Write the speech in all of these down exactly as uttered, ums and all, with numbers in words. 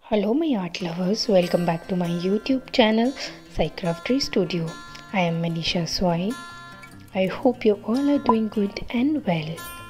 Hello, my art lovers. Welcome back to my YouTube channel, Psycraftery Studio. I am Manisha Swai. I hope you all are doing good and well.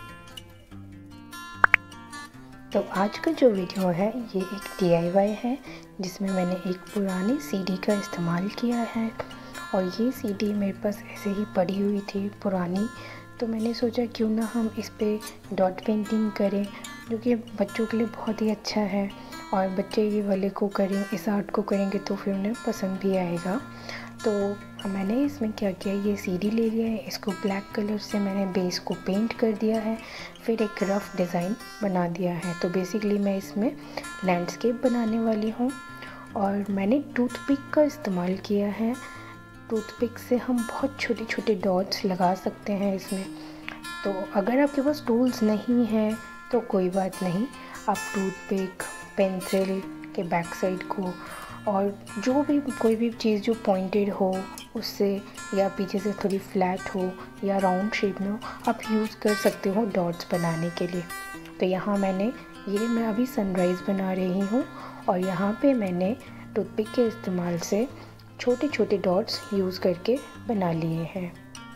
तो आज का जो video है ये एक D I Y है जिसमें मैंने एक पुरानी सीडी का इस्तेमाल किया है। और ये सीडी मेरे पास ऐसे ही पड़ी हुई थी पुरानी, तो मैंने सोचा क्यों ना हम इस पे डॉट पेंटिंग करें, जो कि बच्चों के लिए बहुत ही अच्छा है। और बच्चे ये वाले को करें, इस आर्ट को करेंगे तो फिर उन्हें पसंद भी आएगा। तो मैंने इसमें क्या किया, ये सीडी ले लिया है, इसको ब्लैक कलर से मैंने बेस को पेंट कर दिया है, फिर एक रफ़ डिज़ाइन बना दिया है। तो बेसिकली मैं इसमें लैंडस्केप बनाने वाली हूँ। और मैंने टूथपिक का इस्तेमाल किया है। टूथपिक से हम बहुत छोटे छोटे डॉट्स लगा सकते हैं इसमें। तो अगर आपके पास टूल्स नहीं हैं तो कोई बात नहीं, आप टूथपिक, पेंसिल के बैक साइड को और जो भी कोई भी चीज़ जो पॉइंटेड हो उससे, या पीछे से थोड़ी फ्लैट हो या राउंड शेप में हो, आप यूज़ कर सकते हो डॉट्स बनाने के लिए। तो यहाँ मैंने ये मैं अभी सनराइज़ बना रही हूँ और यहाँ पे मैंने टूथपिक के इस्तेमाल से छोटे छोटे डॉट्स यूज़ करके बना लिए हैं।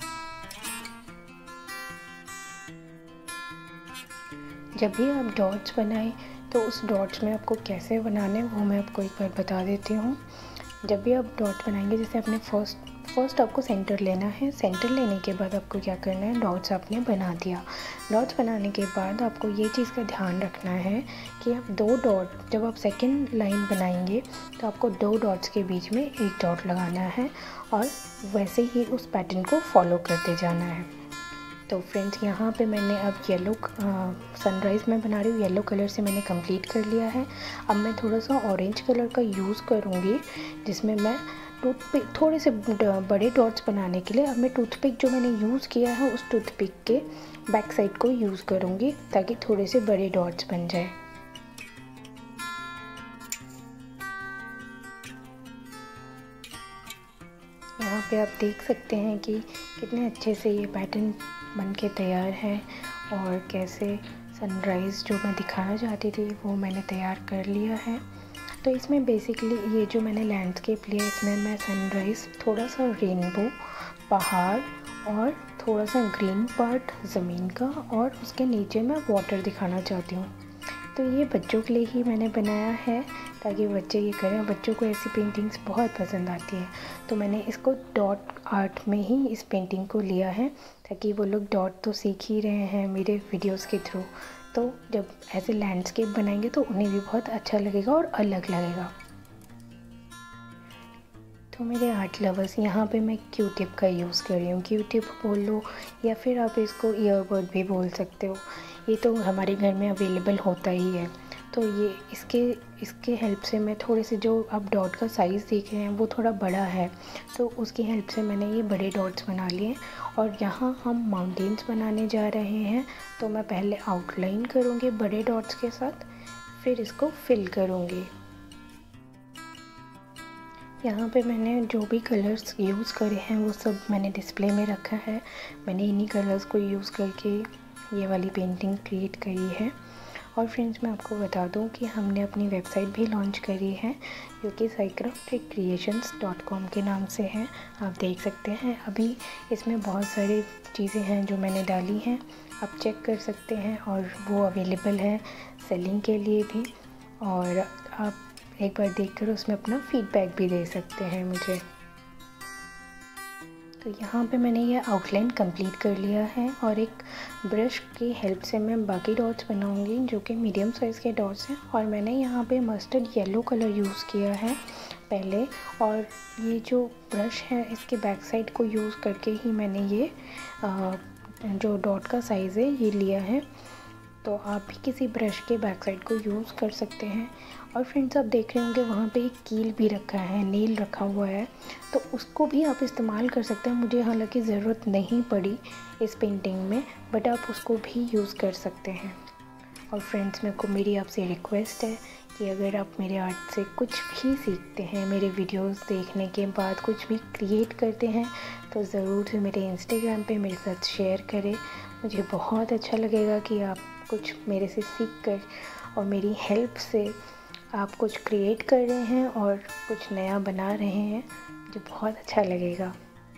जब भी आप डॉट्स बनाएं तो उस डॉट्स में आपको कैसे बनाने वो मैं आपको एक बार बता देती हूँ। जब भी आप डॉट्स बनाएंगे, जैसे आपने फर्स्ट फर्स्ट आपको सेंटर लेना है। सेंटर लेने के बाद आपको क्या करना है, डॉट्स आपने बना दिया। डॉट्स बनाने के बाद आपको ये चीज़ का ध्यान रखना है कि आप दो डॉट, जब आप सेकंड लाइन बनाएंगे तो आपको दो डॉट्स के बीच में एक डॉट लगाना है और वैसे ही उस पैटर्न को फॉलो करते जाना है। तो फ्रेंड्स, यहाँ पे मैंने अब येलो सनराइज़ में बना रही हूँ, येलो कलर से मैंने कंप्लीट कर लिया है। अब मैं थोड़ा सा ऑरेंज कलर का यूज़ करूँगी, जिसमें मैं टूथपिक थोड़े से बड़े डॉट्स बनाने के लिए अब मैं टूथपिक जो मैंने यूज़ किया है उस टूथपिक के बैक साइड को यूज़ करूँगी ताकि थोड़े से बड़े डॉट्स बन जाए। यहाँ पे आप देख सकते हैं कि कितने अच्छे से ये पैटर्न बन के तैयार है और कैसे सनराइज़ जो मैं दिखाना चाहती थी वो मैंने तैयार कर लिया है। तो इसमें बेसिकली ये जो मैंने लैंडस्केप लिया, इसमें मैं सनराइज़, थोड़ा सा रेनबो, पहाड़ और थोड़ा सा ग्रीन पार्ट ज़मीन का, और उसके नीचे मैं वाटर दिखाना चाहती हूँ। तो ये बच्चों के लिए ही मैंने बनाया है ताकि बच्चे ये करें। बच्चों को ऐसी पेंटिंग्स बहुत पसंद आती है, तो मैंने इसको डॉट आर्ट में ही इस पेंटिंग को लिया है ताकि वो लोग डॉट तो सीख ही रहे हैं मेरे वीडियोस के थ्रू, तो जब ऐसे लैंडस्केप बनाएंगे तो उन्हें भी बहुत अच्छा लगेगा और अलग लगेगा। तो मेरे आर्ट लवर्स, यहाँ पे मैं क्यू टिप का यूज़ कर रही हूँ। क्यू टिप बोल लो या फिर आप इसको ईयरबड भी बोल सकते हो, ये तो हमारे घर में अवेलेबल होता ही है। तो ये इसके इसके हेल्प से मैं थोड़े से, जो आप डॉट का साइज़ देख रहे हैं वो थोड़ा बड़ा है, तो उसकी हेल्प से मैंने ये बड़े डॉट्स बना लिए। और यहाँ हम माउंटेन्स बनाने जा रहे हैं, तो मैं पहले आउटलाइन करूँगी बड़े डॉट्स के साथ, फिर इसको फिल करूँगी। यहाँ पे मैंने जो भी कलर्स यूज़ करे हैं वो सब मैंने डिस्प्ले में रखा है। मैंने इन्हीं कलर्स को यूज़ करके ये वाली पेंटिंग क्रिएट करी है। और फ्रेंड्स, मैं आपको बता दूं कि हमने अपनी वेबसाइट भी लॉन्च करी है, जो कि साइक्राफ्ट क्रिएशंस डॉट कॉम के नाम से है। आप देख सकते हैं अभी इसमें बहुत सारी चीज़ें हैं जो मैंने डाली हैं, आप चेक कर सकते हैं। और वो अवेलेबल है सेलिंग के लिए भी, और आप एक बार देखकर उसमें अपना फीडबैक भी दे सकते हैं मुझे। तो यहाँ पे मैंने ये आउटलाइन कंप्लीट कर लिया है और एक ब्रश की हेल्प से मैं बाकी डॉट्स बनाऊंगी जो कि मीडियम साइज़ के डॉट्स हैं। और मैंने यहाँ पे मस्टर्ड येलो कलर यूज़ किया है पहले, और ये जो ब्रश है इसके बैक साइड को यूज़ करके ही मैंने ये आ, जो डॉट का साइज़ है ये लिया है। तो आप भी किसी ब्रश के बैक साइड को यूज़ कर सकते हैं। और फ्रेंड्स, आप देख रहे होंगे वहाँ पे एक कील भी रखा है, नेल रखा हुआ है, तो उसको भी आप इस्तेमाल कर सकते हैं। मुझे हालांकि ज़रूरत नहीं पड़ी इस पेंटिंग में, बट आप उसको भी यूज़ कर सकते हैं। और फ्रेंड्स, मेरे को मेरी आपसे रिक्वेस्ट है कि अगर आप मेरे आर्ट से कुछ भी सीखते हैं, मेरे वीडियोस देखने के बाद कुछ भी क्रिएट करते हैं, तो ज़रूर से मेरे इंस्टाग्राम पे मेरे साथ शेयर करें। मुझे बहुत अच्छा लगेगा कि आप कुछ मेरे से सीख कर और मेरी हेल्प से आप कुछ क्रिएट कर रहे हैं और कुछ नया बना रहे हैं जो बहुत अच्छा लगेगा।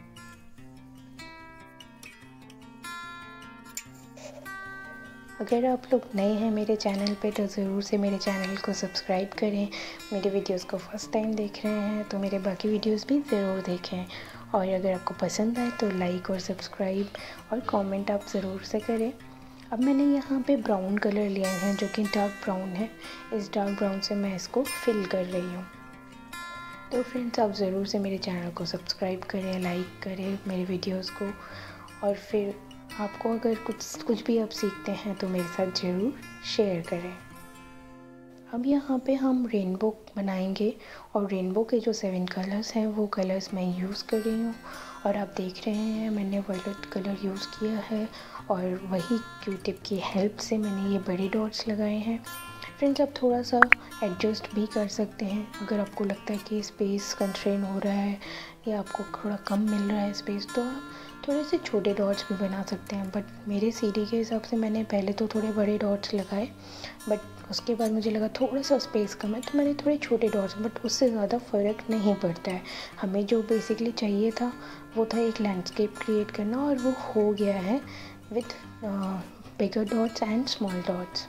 अगर आप लोग नए हैं मेरे चैनल पे तो ज़रूर से मेरे चैनल को सब्सक्राइब करें। मेरे वीडियोस को फर्स्ट टाइम देख रहे हैं तो मेरे बाकी वीडियोस भी ज़रूर देखें, और अगर आपको पसंद आए तो लाइक और सब्सक्राइब और कमेंट आप ज़रूर से करें। अब मैंने यहाँ पे ब्राउन कलर लिया है जो कि डार्क ब्राउन है। इस डार्क ब्राउन से मैं इसको फिल कर रही हूँ। तो फ्रेंड्स, आप ज़रूर से मेरे चैनल को सब्सक्राइब करें, लाइक करें मेरे वीडियोस को, और फिर आपको अगर कुछ कुछ भी आप सीखते हैं तो मेरे साथ ज़रूर शेयर करें। अब यहाँ पे हम रेनबो बनाएंगे, और रेनबो के जो सेवन कलर्स हैं वो कलर्स मैं यूज़ कर रही हूँ। और आप देख रहे हैं मैंने वायलेट कलर यूज़ किया है, और वही क्यू टिप की हेल्प से मैंने ये बड़े डॉट्स लगाए हैं। फ्रेंड्स, आप थोड़ा सा एडजस्ट भी कर सकते हैं। अगर आपको लगता है कि स्पेस कंस्ट्रेन हो रहा है या आपको थोड़ा कम मिल रहा है स्पेस, तो आप थोड़े से छोटे डॉट्स भी बना सकते हैं। बट मेरे सीडी के हिसाब से मैंने पहले तो थोड़े बड़े डॉट्स लगाए, बट उसके बाद मुझे लगा थोड़ा सा स्पेस कम है तो मैंने थोड़े छोटे डॉट्स, बट उससे ज़्यादा फ़र्क नहीं पड़ता है। हमें जो बेसिकली चाहिए था वो था एक लैंडस्केप क्रिएट करना, और वो हो गया है with bigger dots and small dots.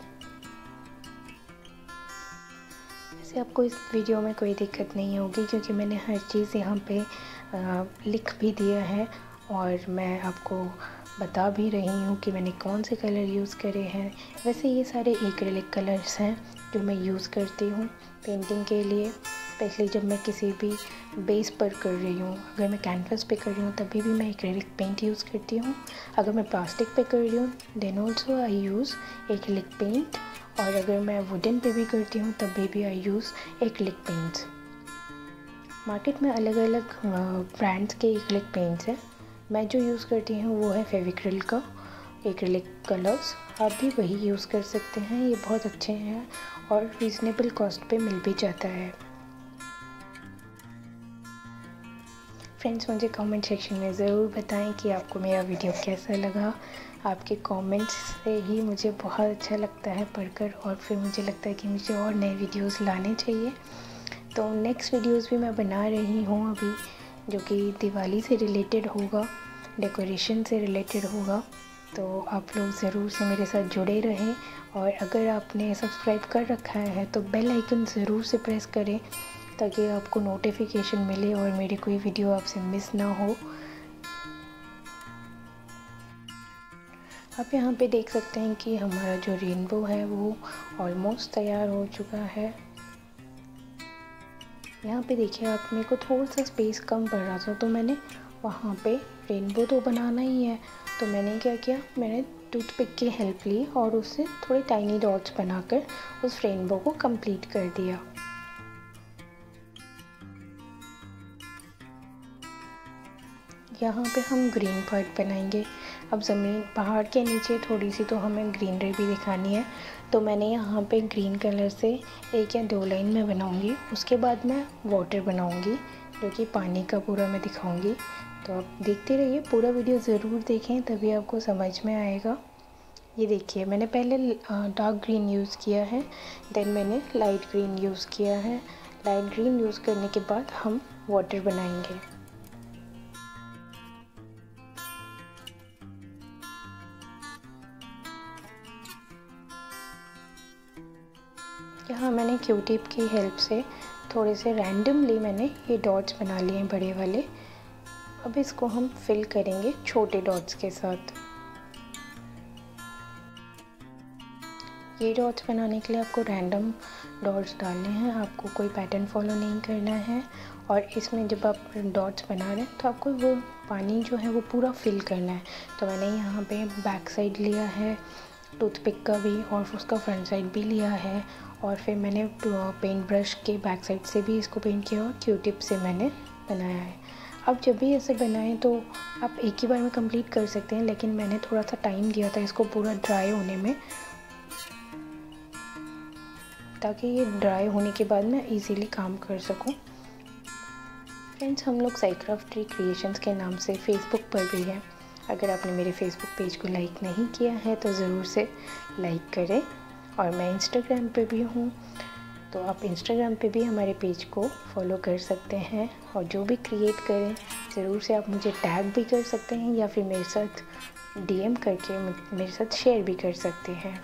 वैसे आपको इस वीडियो में कोई दिक्कत नहीं होगी क्योंकि मैंने हर चीज़ यहाँ पे आ, लिख भी दिया है, और मैं आपको बता भी रही हूँ कि मैंने कौन से कलर यूज़ करे हैं। वैसे ये सारे एक्रिलिक कलर्स हैं जो मैं यूज़ करती हूँ पेंटिंग के लिए, स्पेशली जब मैं किसी भी बेस पर कर रही हूँ। अगर मैं कैनवस पे कर रही हूँ तभी भी मैं एक्रिलिक पेंट यूज़ करती हूँ। अगर मैं प्लास्टिक पे कर रही हूँ then also I use acrylic paint, और अगर मैं वुडन पे भी करती हूँ तभी भी I use acrylic paints. Market में अलग अलग ब्रांड्स के एक्रिलिक पेंट्स हैं। मैं जो यूज़ करती हूँ वो है फेविक्रिल का एक्रिलिक कलर्स। आप भी वही यूज़ कर सकते हैं, ये बहुत अच्छे हैं और रीज़नेबल कॉस्ट पे मिल भी जाता है। फ्रेंड्स, मुझे कमेंट सेक्शन में ज़रूर बताएं कि आपको मेरा वीडियो कैसा लगा। आपके कमेंट्स से ही मुझे बहुत अच्छा लगता है पढ़कर, और फिर मुझे लगता है कि मुझे और नए वीडियोस लाने चाहिए। तो नेक्स्ट वीडियोस भी मैं बना रही हूँ अभी, जो कि दिवाली से रिलेटेड होगा, डेकोरेशन से रिलेटेड होगा। तो आप लोग ज़रूर से मेरे साथ जुड़े रहें, और अगर आपने सब्सक्राइब कर रखा है तो बेल आइकन ज़रूर से प्रेस करें ताकि आपको नोटिफिकेशन मिले और मेरी कोई वीडियो आपसे मिस ना हो। आप यहाँ पे देख सकते हैं कि हमारा जो रेनबो है वो ऑलमोस्ट तैयार हो चुका है। यहाँ पे देखिए आप, मेरे को थोड़ा सा स्पेस कम पड़ रहा था तो मैंने वहाँ पे रेनबो तो बनाना ही है, तो मैंने क्या किया, मैंने टूथपिक की हेल्प ली और उससे थोड़े टाइनी डॉट्स बनाकर उस रेनबो को कंप्लीट कर दिया। यहाँ पे हम ग्रीन पार्ट बनाएंगे। अब ज़मीन पहाड़ के नीचे थोड़ी सी तो हमें ग्रीनरी भी दिखानी है, तो मैंने यहाँ पे ग्रीन कलर से एक या दो लाइन में बनाऊँगी। उसके बाद मैं वाटर बनाऊँगी जो कि पानी का पूरा मैं दिखाऊँगी। तो आप देखते रहिए, पूरा वीडियो ज़रूर देखें तभी आपको समझ में आएगा। ये देखिए, मैंने पहले डार्क ग्रीन यूज़ किया है, देन मैंने लाइट ग्रीन यूज़ किया है। लाइट ग्रीन यूज़ करने के बाद हम वाटर बनाएंगे। यहाँ मैंने क्यू टिप की हेल्प से थोड़े से रैंडमली मैंने ये डॉट्स बना लिए हैं बड़े वाले। अब इसको हम फिल करेंगे छोटे डॉट्स के साथ। ये डॉट्स बनाने के लिए आपको रैंडम डॉट्स डालने हैं, आपको कोई पैटर्न फॉलो नहीं करना है। और इसमें जब आप डॉट्स बना रहे हैं तो आपको वो पानी जो है वो पूरा फिल करना है। तो मैंने यहाँ पे बैक साइड लिया है टूथपिक का भी, और उसका फ्रंट साइड भी लिया है, और फिर मैंने पेंट ब्रश के बैक साइड से भी इसको पेंट किया और क्यू टिप से मैंने बनाया है। अब जब भी ऐसे बनाएं तो आप एक ही बार में कंप्लीट कर सकते हैं, लेकिन मैंने थोड़ा सा टाइम दिया था इसको पूरा ड्राई होने में, ताकि ये ड्राई होने के बाद मैं इजीली काम कर सकूं। फ्रेंड्स, हम लोग साइक्राफ्ट ट्री क्रिएशंस के नाम से फेसबुक पर भी हैं। अगर आपने मेरे फेसबुक पेज को लाइक नहीं किया है तो ज़रूर से लाइक करें, और मैं इंस्टाग्राम पे भी हूँ। तो आप इंस्टाग्राम पे भी हमारे पेज को फॉलो कर सकते हैं और जो भी क्रिएट करें ज़रूर से आप मुझे टैग भी कर सकते हैं या फिर मेरे साथ डीएम करके मेरे साथ शेयर भी कर सकते हैं।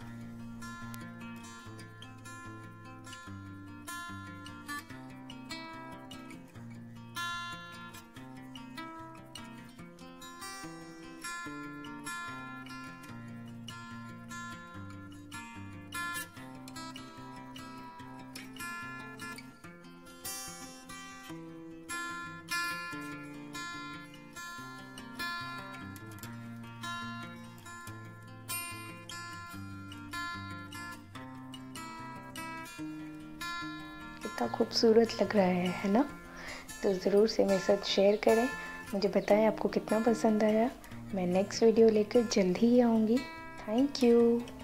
कितना खूबसूरत लग रहा है है ना। तो ज़रूर से मेरे साथ शेयर करें, मुझे बताएं आपको कितना पसंद आया। मैं नेक्स्ट वीडियो लेकर जल्द ही आऊँगी। Thank you.